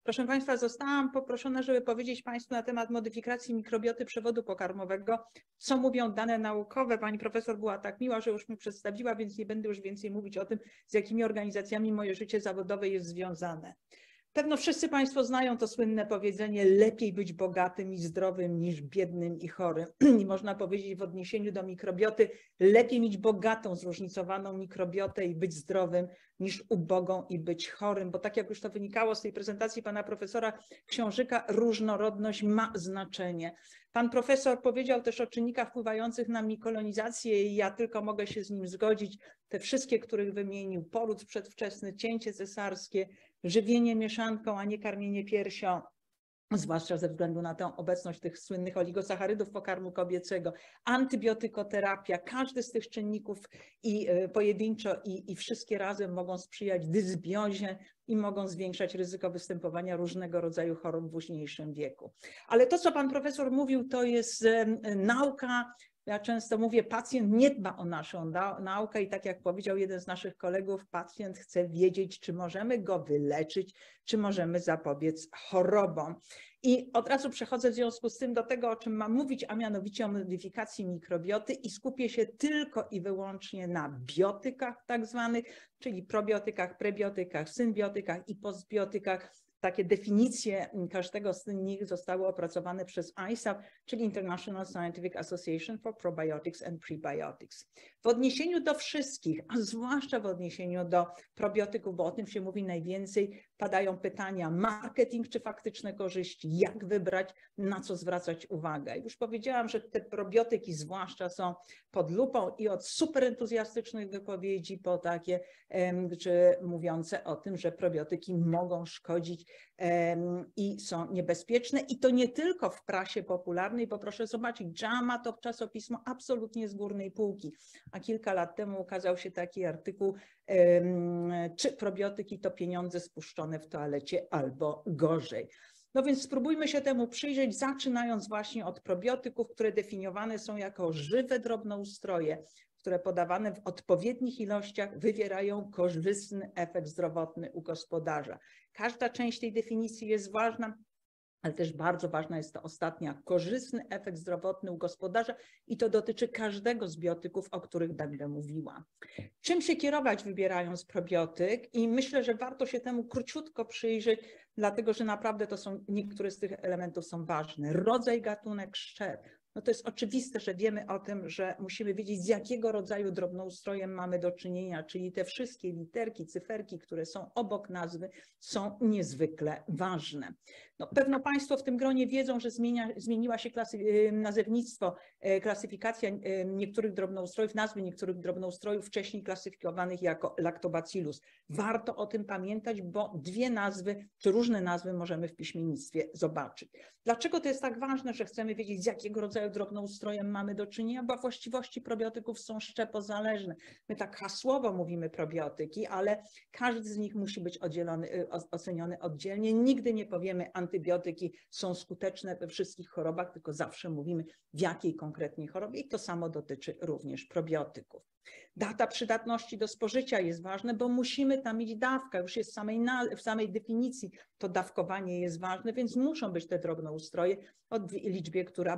Proszę Państwa, zostałam poproszona, żeby powiedzieć Państwu na temat modyfikacji mikrobioty przewodu pokarmowego, co mówią dane naukowe. Pani profesor była tak miła, że już mi przedstawiła, więc nie będę już więcej mówić o tym, z jakimi organizacjami moje życie zawodowe jest związane. Pewno wszyscy Państwo znają to słynne powiedzenie: lepiej być bogatym i zdrowym niż biednym i chorym. I można powiedzieć w odniesieniu do mikrobioty: lepiej mieć bogatą, zróżnicowaną mikrobiotę i być zdrowym niż ubogą i być chorym, bo tak jak już to wynikało z tej prezentacji pana profesora Książyka, różnorodność ma znaczenie. Pan profesor powiedział też o czynnikach wpływających na mikolonizację i ja tylko mogę się z nim zgodzić. Te wszystkie, których wymienił: poród przedwczesny, cięcie cesarskie, żywienie mieszanką, a nie karmienie piersią, zwłaszcza ze względu na tę obecność tych słynnych oligosacharydów pokarmu kobiecego, antybiotykoterapia. Każdy z tych czynników i pojedynczo i wszystkie razem mogą sprzyjać dysbiozie i mogą zwiększać ryzyko występowania różnego rodzaju chorób w późniejszym wieku. Ale to, co pan profesor mówił, to jest nauka. Ja często mówię, pacjent nie dba o naszą naukę i tak jak powiedział jeden z naszych kolegów, pacjent chce wiedzieć, czy możemy go wyleczyć, czy możemy zapobiec chorobom. I od razu przechodzę w związku z tym do tego, o czym mam mówić, a mianowicie o modyfikacji mikrobioty i skupię się tylko i wyłącznie na biotykach tak zwanych, czyli probiotykach, prebiotykach, synbiotykach i postbiotykach. Takie definicje każdego z nich zostały opracowane przez ISAP, czyli International Scientific Association for Probiotics and Prebiotics. W odniesieniu do wszystkich, a zwłaszcza w odniesieniu do probiotyków, bo o tym się mówi najwięcej, padają pytania: marketing czy faktyczne korzyści, jak wybrać, na co zwracać uwagę. Już powiedziałam, że te probiotyki zwłaszcza są pod lupą i od superentuzjastycznych wypowiedzi po takie, czy mówiące o tym, że probiotyki mogą szkodzić i są niebezpieczne. I to nie tylko w prasie popularnej, bo proszę zobaczyć, JAMA to czasopismo absolutnie z górnej półki. A kilka lat temu ukazał się taki artykuł, czy probiotyki to pieniądze spuszczone w toalecie albo gorzej. No więc spróbujmy się temu przyjrzeć, zaczynając właśnie od probiotyków, które definiowane są jako żywe drobnoustroje, które podawane w odpowiednich ilościach wywierają korzystny efekt zdrowotny u gospodarza. Każda część tej definicji jest ważna, ale też bardzo ważna jest ta ostatnia: korzystny efekt zdrowotny u gospodarza, i to dotyczy każdego z biotyków, o których będę mówiła. Czym się kierować, wybierając probiotyk? I myślę, że warto się temu króciutko przyjrzeć, dlatego że naprawdę to są, niektóre z tych elementów są ważne. Rodzaj, gatunek, szczep. No to jest oczywiste, że wiemy o tym, że musimy wiedzieć, z jakiego rodzaju drobnoustrojem mamy do czynienia, czyli te wszystkie literki, cyferki, które są obok nazwy, są niezwykle ważne. No, pewno Państwo w tym gronie wiedzą, że zmieniła się nazewnictwo, klasyfikacja niektórych drobnoustrojów, nazwy niektórych drobnoustrojów wcześniej klasyfikowanych jako Lactobacillus. Warto o tym pamiętać, bo dwie nazwy, czy różne nazwy możemy w piśmiennictwie zobaczyć. Dlaczego to jest tak ważne, że chcemy wiedzieć, z jakiego rodzaju drobnoustrojem mamy do czynienia? Bo właściwości probiotyków są szczepozależne. My tak hasłowo mówimy probiotyki, ale każdy z nich musi być oceniony oddzielnie. Nigdy nie powiemy, antybiotyki są skuteczne we wszystkich chorobach, tylko zawsze mówimy, w jakiej konkretnie chorobie, i to samo dotyczy również probiotyków. Data przydatności do spożycia jest ważna, bo musimy tam mieć dawkę. Już jest w samej definicji to dawkowanie jest ważne, więc muszą być te drobnoustroje o liczbie, która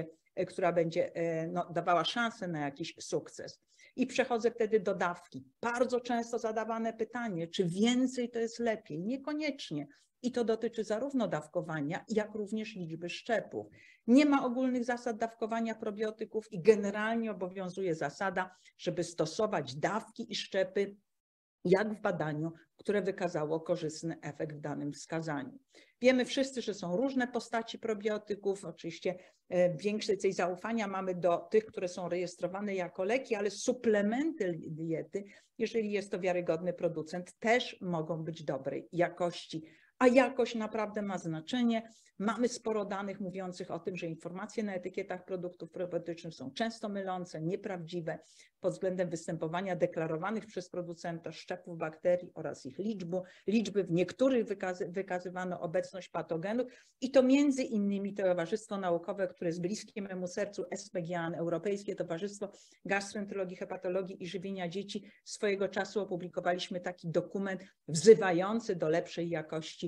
będzie dawała szansę na jakiś sukces. I przechodzę wtedy do dawki. Bardzo często zadawane pytanie, czy więcej to jest lepiej? Niekoniecznie. I to dotyczy zarówno dawkowania, jak również liczby szczepów. Nie ma ogólnych zasad dawkowania probiotyków i generalnie obowiązuje zasada, żeby stosować dawki i szczepy jak w badaniu, które wykazało korzystny efekt w danym wskazaniu. Wiemy wszyscy, że są różne postaci probiotyków. Oczywiście większej zaufania mamy do tych, które są rejestrowane jako leki, ale suplementy diety, jeżeli jest to wiarygodny producent, też mogą być dobrej jakości. A jakość naprawdę ma znaczenie. Mamy sporo danych mówiących o tym, że informacje na etykietach produktów probiotycznych są często mylące, nieprawdziwe pod względem występowania deklarowanych przez producenta szczepów bakterii oraz ich liczby. W niektórych wykazywano obecność patogenów i to między innymi Towarzystwo Naukowe, które jest bliskie memu sercu, SPGAN, Europejskie Towarzystwo Gastroenterologii, Hepatologii i Żywienia Dzieci, swojego czasu opublikowaliśmy taki dokument wzywający do lepszej jakości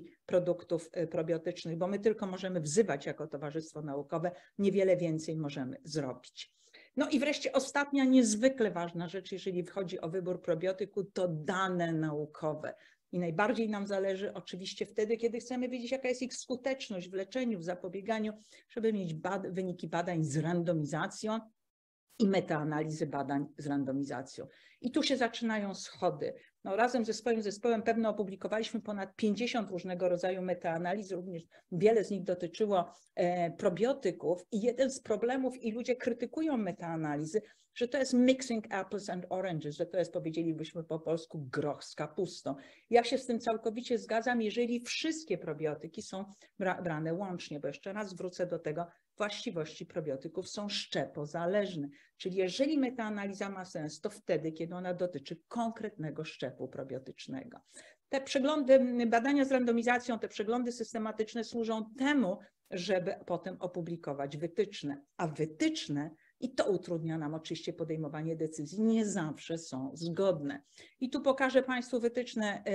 jakości produktów probiotycznych, bo my tylko możemy wzywać jako towarzystwo naukowe, niewiele więcej możemy zrobić. No i wreszcie ostatnia niezwykle ważna rzecz, jeżeli chodzi o wybór probiotyku, to dane naukowe. I najbardziej nam zależy oczywiście wtedy, kiedy chcemy wiedzieć, jaka jest ich skuteczność w leczeniu, w zapobieganiu, żeby mieć wyniki badań z randomizacją i metaanalizy badań z randomizacją. I tu się zaczynają schody. No, razem ze swoim zespołem pewno opublikowaliśmy ponad 50 różnego rodzaju metaanaliz, również wiele z nich dotyczyło probiotyków i jeden z problemów, i ludzie krytykują metaanalizy, że to jest mixing apples and oranges, że to jest, powiedzielibyśmy po polsku, groch z kapustą. Ja się z tym całkowicie zgadzam, jeżeli wszystkie probiotyki są brane łącznie, bo jeszcze raz wrócę do tego, właściwości probiotyków są szczepozależne. Czyli jeżeli metaanaliza ma sens, to wtedy, kiedy ona dotyczy konkretnego szczepu probiotycznego. Te przeglądy, badania z randomizacją, te przeglądy systematyczne służą temu, żeby potem opublikować wytyczne, a wytyczne, i to utrudnia nam oczywiście podejmowanie decyzji, nie zawsze są zgodne. I tu pokażę Państwu wytyczne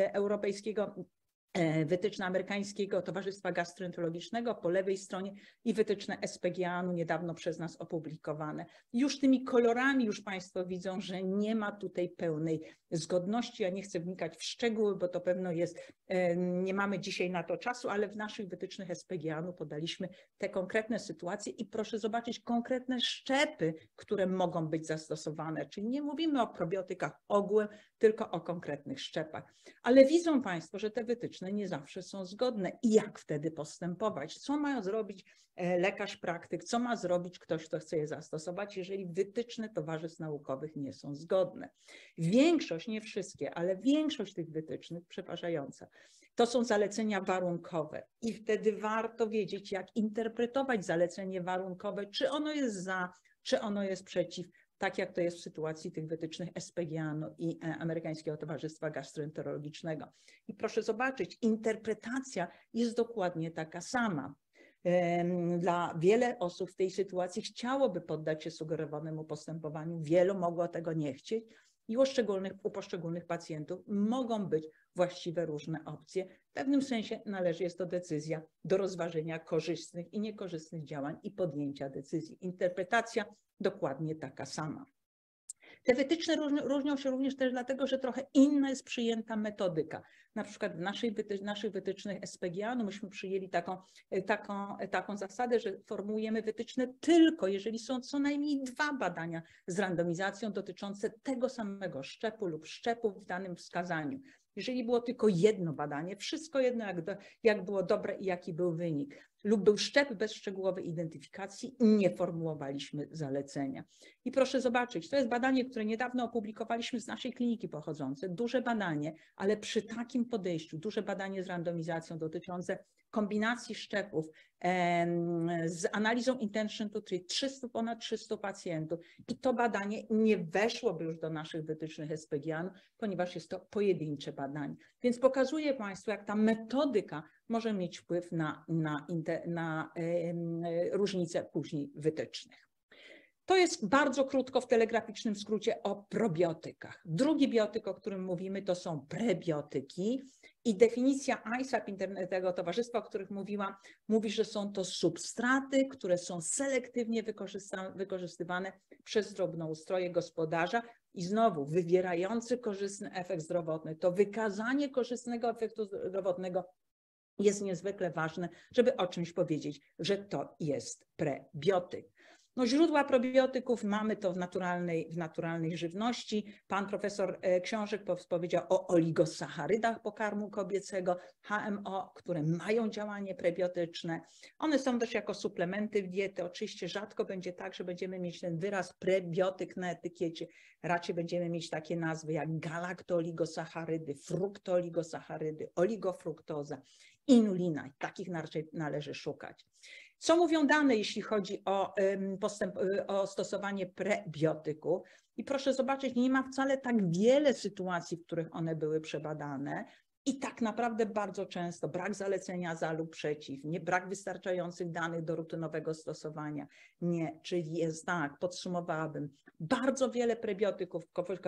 wytyczne amerykańskiego Towarzystwa Gastroenterologicznego po lewej stronie i wytyczne SPGA-u niedawno przez nas opublikowane. Już tymi kolorami już Państwo widzą, że nie ma tutaj pełnej zgodności. Ja nie chcę wnikać w szczegóły, bo to pewno jest, nie mamy dzisiaj na to czasu, ale w naszych wytycznych SPGA-u podaliśmy te konkretne sytuacje i proszę zobaczyć konkretne szczepy, które mogą być zastosowane. Czyli nie mówimy o probiotykach ogółem, tylko o konkretnych szczepach. Ale widzą Państwo, że te wytyczne nie zawsze są zgodne. I jak wtedy postępować? Co ma zrobić lekarz praktyk? Co ma zrobić ktoś, kto chce je zastosować, jeżeli wytyczne towarzystw naukowych nie są zgodne? Większość, nie wszystkie, ale większość tych wytycznych, przeważająca, to są zalecenia warunkowe. I wtedy warto wiedzieć, jak interpretować zalecenie warunkowe, czy ono jest za, czy ono jest przeciw, tak jak to jest w sytuacji tych wytycznych SPGA i Amerykańskiego Towarzystwa Gastroenterologicznego. I proszę zobaczyć, interpretacja jest dokładnie taka sama. Dla wiele osób w tej sytuacji chciałoby poddać się sugerowanemu postępowaniu, wielu mogło tego nie chcieć i u poszczególnych pacjentów mogą być właściwe różne opcje. W pewnym sensie jest to decyzja do rozważenia korzystnych i niekorzystnych działań i podjęcia decyzji. Interpretacja dokładnie taka sama. Te wytyczne różnią się również też dlatego, że trochę inna jest przyjęta metodyka. Na przykład w naszych wytycznych SPGA myśmy przyjęli taką zasadę, że formułujemy wytyczne tylko, jeżeli są co najmniej 2 badania z randomizacją dotyczące tego samego szczepu lub szczepów w danym wskazaniu. Jeżeli było tylko jedno badanie, wszystko jedno jak było dobre i jaki był wynik, lub był szczep bez szczegółowej identyfikacji, nie formułowaliśmy zalecenia. I proszę zobaczyć, to jest badanie, które niedawno opublikowaliśmy z naszej kliniki pochodzące, duże badanie, ale przy takim podejściu, duże badanie z randomizacją dotyczące kombinacji szczepów z analizą intention to treat, ponad 300 pacjentów i to badanie nie weszłoby już do naszych wytycznych SPGA, ponieważ jest to pojedyncze badanie. Więc pokazuję Państwu, jak ta metodyka może mieć wpływ na różnice później wytycznych. To jest bardzo krótko w telegraficznym skrócie o probiotykach. Drugi biotyk, o którym mówimy, to są prebiotyki i definicja ISAP, tego towarzystwa, o których mówiłam, mówi, że są to substraty, które są selektywnie wykorzystywane przez drobnoustroje gospodarza i znowu wywierający korzystny efekt zdrowotny. To wykazanie korzystnego efektu zdrowotnego jest niezwykle ważne, żeby o czymś powiedzieć, że to jest prebiotyk. No, źródła probiotyków mamy to w naturalnej żywności. Pan profesor Książek powiedział o oligosacharydach pokarmu kobiecego, HMO, które mają działanie prebiotyczne. One są też jako suplementy w diety. Oczywiście rzadko będzie tak, że będziemy mieć ten wyraz prebiotyk na etykiecie. Raczej będziemy mieć takie nazwy jak galaktooligosacharydy, fruktooligosacharydy, oligofruktoza, inulina. Takich należy szukać. Co mówią dane, jeśli chodzi o stosowanie prebiotyków? I proszę zobaczyć, nie ma wcale tak wiele sytuacji, w których one były przebadane. I tak naprawdę bardzo często brak zalecenia za lub przeciw, brak wystarczających danych do rutynowego stosowania. Nie, czyli jest tak, podsumowałabym, bardzo wiele prebiotyków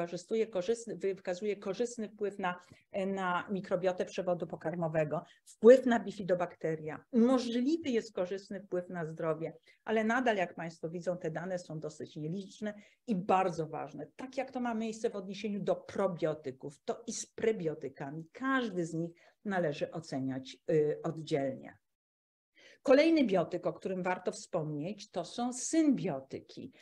wykazuje korzystny wpływ na mikrobiotę przewodu pokarmowego, wpływ na bifidobakteria. Możliwy jest korzystny wpływ na zdrowie, ale nadal, jak Państwo widzą, te dane są dosyć nieliczne i bardzo ważne. Tak jak to ma miejsce w odniesieniu do probiotyków, to i z prebiotykami. Każdy z nich należy oceniać oddzielnie. Kolejny biotyk, o którym warto wspomnieć, to są symbiotyki.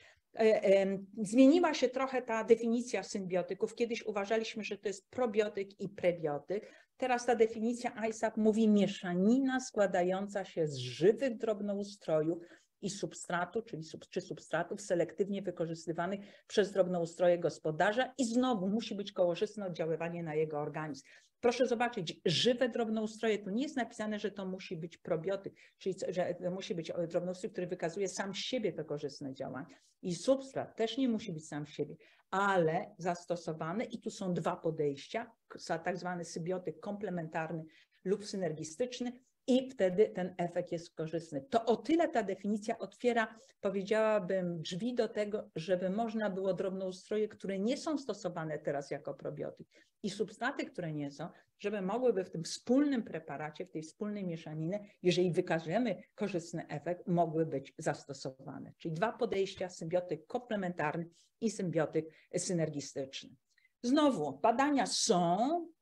Zmieniła się trochę ta definicja symbiotyków. Kiedyś uważaliśmy, że to jest probiotyk i prebiotyk. Teraz ta definicja ISAP mówi mieszanina składająca się z żywych drobnoustrojów i substratu, czy substratów selektywnie wykorzystywanych przez drobnoustroje gospodarza i znowu musi być korzystne oddziaływanie na jego organizm. Proszę zobaczyć, żywe drobnoustroje, tu nie jest napisane, że to musi być probiotyk, czyli że to musi być drobnoustrój, który wykazuje sam z siebie to korzystne działanie. I substrat też nie musi być sam z siebie, ale zastosowany i tu są dwa podejścia, tak zwany symbiotyk komplementarny lub synergistyczny i wtedy ten efekt jest korzystny. To o tyle ta definicja otwiera, powiedziałabym, drzwi do tego, żeby można było drobnoustroje, które nie są stosowane teraz jako probiotyk i substraty, które nie są, żeby mogłyby w tym wspólnym preparacie, w tej wspólnej mieszaninie, jeżeli wykazujemy korzystny efekt, mogły być zastosowane. Czyli dwa podejścia, symbiotyk komplementarny i symbiotyk synergistyczny. Znowu, badania są,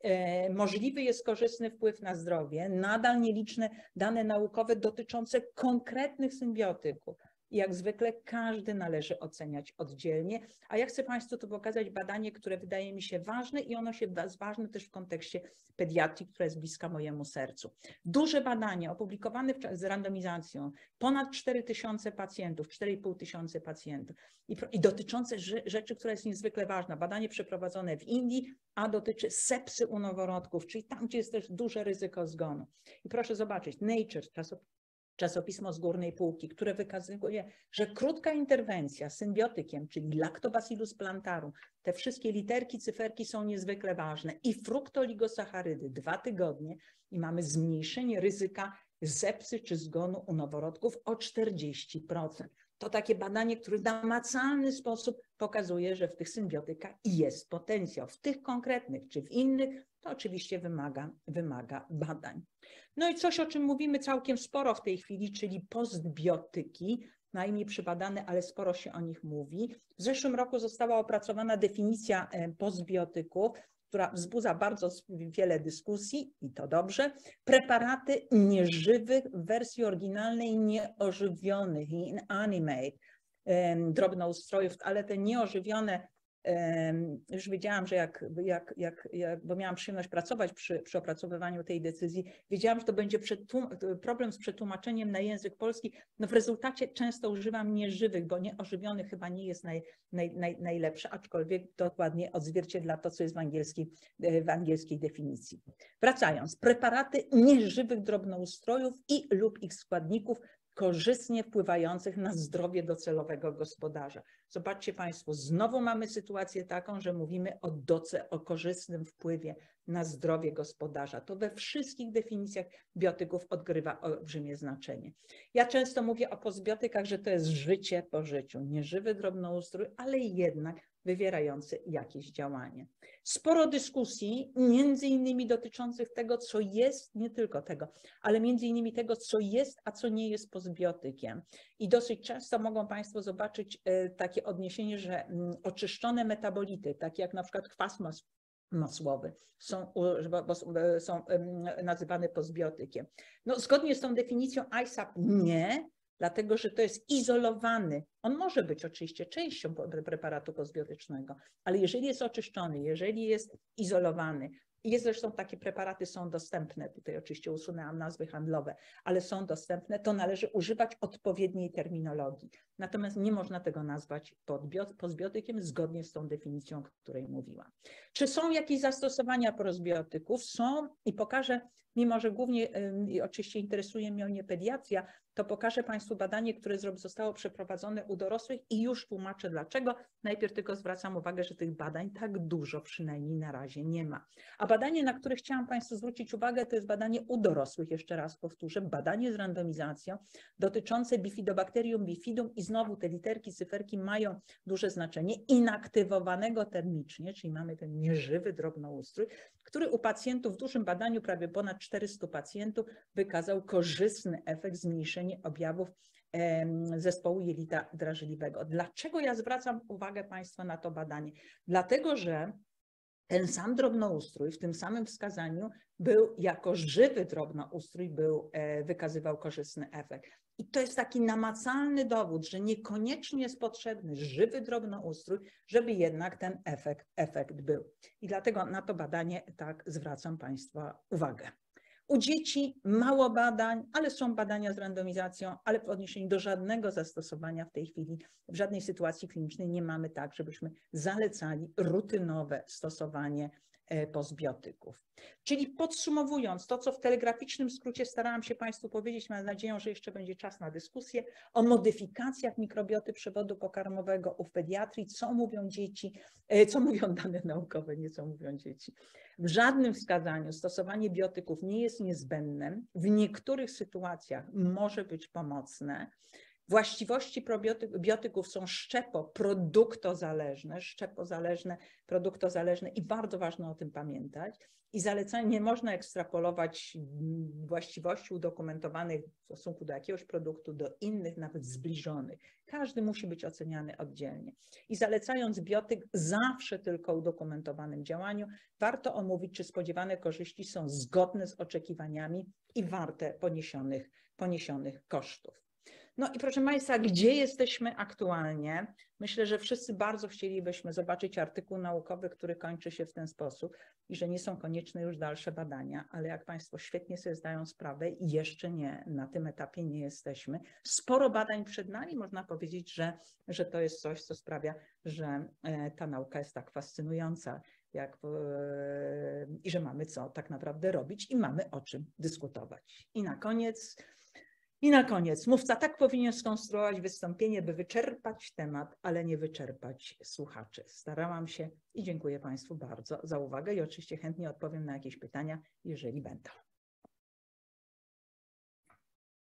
możliwy jest korzystny wpływ na zdrowie, nadal nieliczne dane naukowe dotyczące konkretnych symbiotyków. I jak zwykle każdy należy oceniać oddzielnie, a ja chcę Państwu tu pokazać badanie, które wydaje mi się ważne i ono jest ważne też w kontekście pediatrii, która jest bliska mojemu sercu. Duże badanie opublikowane z randomizacją, ponad 4000 pacjentów, 4500 pacjentów i dotyczące rzeczy, która jest niezwykle ważna. Badanie przeprowadzone w Indii, a dotyczy sepsy u noworodków, czyli tam, gdzie jest też duże ryzyko zgonu. I proszę zobaczyć, Nature, czasopismo z górnej półki, które wykazuje, że krótka interwencja symbiotykiem, czyli Lactobacillus plantarum, te wszystkie literki, cyferki są niezwykle ważne i fruktoligosacharydy 2 tygodnie i mamy zmniejszenie ryzyka sepsy czy zgonu u noworodków o 40%. To takie badanie, które w namacalny sposób pokazuje, że w tych symbiotykach jest potencjał. W tych konkretnych czy w innych to oczywiście wymaga badań. No i coś, o czym mówimy całkiem sporo w tej chwili, czyli postbiotyki, najmniej przebadane, ale sporo się o nich mówi. W zeszłym roku została opracowana definicja postbiotyków, która wzbudza bardzo wiele dyskusji i to dobrze. Preparaty nieżywych w wersji oryginalnej nieożywionych, inanimate, drobnoustrojów, ale te nieożywione, już wiedziałam, że bo miałam przyjemność pracować przy opracowywaniu tej decyzji, wiedziałam, że to będzie problem z przetłumaczeniem na język polski. No w rezultacie często używam nieżywych, bo nieożywionych chyba nie jest najlepsze, aczkolwiek dokładnie odzwierciedla to, co jest w angielskiej definicji. Wracając, preparaty nieżywych drobnoustrojów i lub ich składników korzystnie wpływających na zdrowie docelowego gospodarza. Zobaczcie Państwo, znowu mamy sytuację taką, że mówimy o korzystnym wpływie na zdrowie gospodarza. To we wszystkich definicjach biotyków odgrywa olbrzymie znaczenie. Ja często mówię o postbiotykach, że to jest życie po życiu, nieżywy drobnoustrój, ale jednak wywierający jakieś działanie. Sporo dyskusji, między innymi dotyczących tego, co jest, nie tylko tego, ale między innymi tego, co jest, a co nie jest postbiotykiem. I dosyć często mogą Państwo zobaczyć takie odniesienie, że oczyszczone metabolity, takie jak na przykład kwas masłowy, są nazywane postbiotykiem. No, zgodnie z tą definicją ISAP nie, dlatego że to jest izolowany. On może być oczywiście częścią preparatu postbiotycznego, ale jeżeli jest oczyszczony, jeżeli jest izolowany, i zresztą takie preparaty są dostępne, tutaj oczywiście usunęłam nazwy handlowe, ale są dostępne, to należy używać odpowiedniej terminologii. Natomiast nie można tego nazwać postbiotykiem zgodnie z tą definicją, o której mówiłam. Czy są jakieś zastosowania prostbiotyków? Są i pokażę, mimo że głównie oczywiście interesuje mnie pediatria, to pokażę Państwu badanie, które zostało przeprowadzone u dorosłych i już tłumaczę dlaczego. Najpierw tylko zwracam uwagę, że tych badań tak dużo przynajmniej na razie nie ma. A badanie, na które chciałam Państwu zwrócić uwagę, to jest badanie u dorosłych, jeszcze raz powtórzę, badanie z randomizacją dotyczące Bifidobacterium bifidum i znowu te literki, cyferki mają duże znaczenie, inaktywowanego termicznie, czyli mamy ten nieżywy drobnoustrój, który u pacjentów w dużym badaniu, prawie ponad 400 pacjentów, wykazał korzystny efekt zmniejszenia objawów zespołu jelita drażliwego. Dlaczego ja zwracam uwagę Państwa na to badanie? Dlatego, że ten sam drobnoustrój w tym samym wskazaniu był jako żywy drobnoustrój, wykazywał korzystny efekt. I to jest taki namacalny dowód, że niekoniecznie jest potrzebny żywy drobnoustrój, żeby jednak ten efekt był. I dlatego na to badanie tak zwracam Państwa uwagę. U dzieci mało badań, ale są badania z randomizacją, ale w odniesieniu do żadnego zastosowania w tej chwili, w żadnej sytuacji klinicznej nie mamy tak, żebyśmy zalecali rutynowe stosowanie postbiotyków. Czyli podsumowując to, co w telegraficznym skrócie starałam się Państwu powiedzieć, mam nadzieję, że jeszcze będzie czas na dyskusję o modyfikacjach mikrobioty przewodu pokarmowego u pediatrii, co mówią dzieci, co mówią dane naukowe, nie co mówią dzieci. W żadnym wskazaniu stosowanie biotyków nie jest niezbędne, w niektórych sytuacjach może być pomocne. Właściwości biotyków są produktozależne i bardzo ważne o tym pamiętać. I zalecanie nie można ekstrapolować właściwości udokumentowanych w stosunku do jakiegoś produktu, do innych, nawet zbliżonych. Każdy musi być oceniany oddzielnie. I zalecając biotyk zawsze tylko udokumentowanym działaniu, warto omówić, czy spodziewane korzyści są zgodne z oczekiwaniami i warte poniesionych kosztów. No i proszę Państwa, gdzie jesteśmy aktualnie? Myślę, że wszyscy bardzo chcielibyśmy zobaczyć artykuł naukowy, który kończy się w ten sposób i że nie są konieczne już dalsze badania, ale jak Państwo świetnie sobie zdają sprawę, jeszcze nie, na tym etapie nie jesteśmy. Sporo badań przed nami, można powiedzieć, że to jest coś, co sprawia, że ta nauka jest tak fascynująca. I że mamy co tak naprawdę robić i mamy o czym dyskutować. I na koniec, mówca tak powinien skonstruować wystąpienie, by wyczerpać temat, ale nie wyczerpać słuchaczy. Starałam się i dziękuję Państwu bardzo za uwagę i oczywiście chętnie odpowiem na jakieś pytania, jeżeli będą.